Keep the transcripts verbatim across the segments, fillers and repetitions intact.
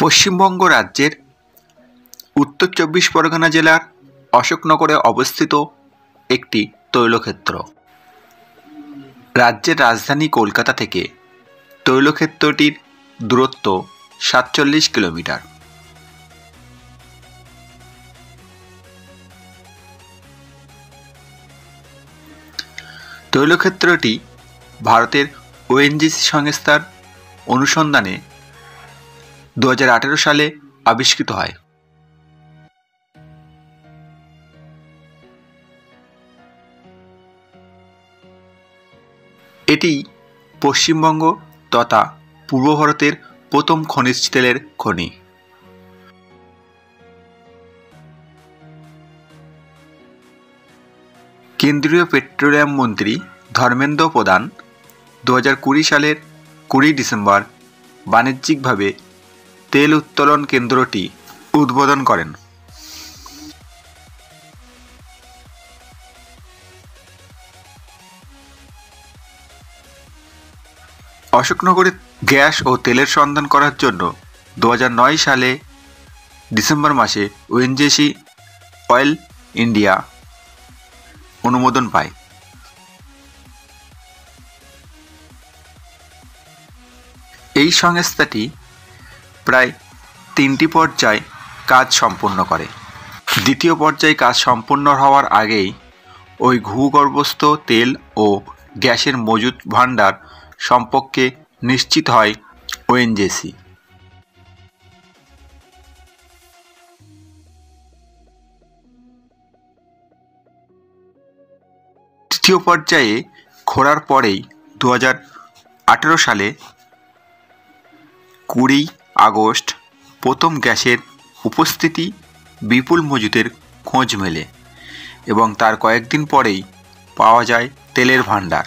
পশ্চিমবঙ্গ রাজ্যের উত্তর চব্বিশ পরগনা জেলার অশোকনগরে অবস্থিত একটি তৈলক্ষেত্র। রাজ্যের রাজধানী কলকাতা থেকে তৈলক্ষেত্রটির দূরত্ব সাতচল্লিশ কিলোমিটার। তৈলক্ষেত্রটি ভারতের ওএনজিসি সংস্থার অনুসন্ধানে দু হাজার আঠেরো সালে আবিষ্কৃত হয়। এটি পশ্চিমবঙ্গ তথা পূর্ব ভারতের প্রথম খনিজ তেলের খনি। কেন্দ্রীয় পেট্রোলিয়াম মন্ত্রী ধর্মেন্দ্র প্রধান দু হাজার কুড়ি সালের কুড়ি ডিসেম্বর বাণিজ্যিকভাবে তেল উত্তোলন কেন্দ্রটি উদ্বোধন করেন। অশোকনগরে গ্যাস ও তেলের সন্ধান করার জন্য দু হাজার নয় সালে ডিসেম্বর মাসে ওএনজিসি অয়েল ইন্ডিয়া অনুমোদন পায়। এই সংস্থাটি প্রায় তিনটি পর্যায়ে কাজ সম্পন্ন করে। দ্বিতীয় পর্যায়ে কাজ সম্পন্ন হওয়ার আগেই ওই ভূগর্ভস্থ তেল ও গ্যাসের মজুদ ভাণ্ডার সম্পর্কে নিশ্চিত হয় ওএনজিসি। তৃতীয় পর্যায়ে খোঁড়ার পরেই দু হাজার আঠেরো সালে কুড়ি আগস্ট প্রথম গ্যাসের উপস্থিতি বিপুল মজুদের খোঁজ মেলে এবং তার কয়েকদিন পরেই পাওয়া যায় তেলের ভাণ্ডার।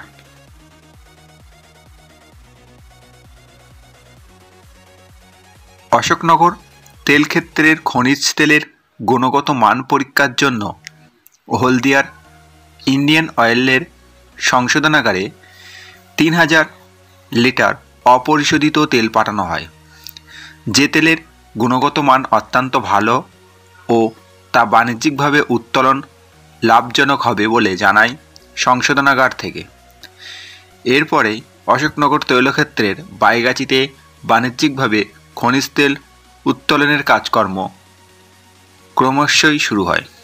অশোকনগর তেলক্ষেত্রের খনিজ তেলের গুণগত মান পরীক্ষার জন্য হলদিয়ার ইন্ডিয়ান অয়েলের সংশোধনাগারে তিন হাজার লিটার অপরিশোধিত তেল পাঠানো হয়। যে তেলের গুণগত মান অত্যন্ত ভালো ও তা বাণিজ্যিকভাবে উত্তোলন লাভজনক হবে বলে জানায় সংশোধনাগার থেকে। এরপরেই অশোকনগর তৈলক্ষেত্রের বাইগাছিতে বাণিজ্যিকভাবে খনিজ তেল উত্তোলনের কাজকর্ম ক্রমশই শুরু হয়।